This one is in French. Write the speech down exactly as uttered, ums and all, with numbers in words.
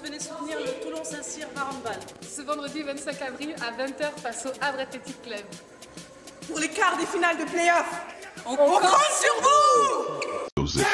venez soutenir le Toulon Saint-Cyr var handball. Ce vendredi vingt-cinq avril à vingt heures face au Havre Athletic Club. Pour les quarts des finales de play-off, on, on compte sur vous.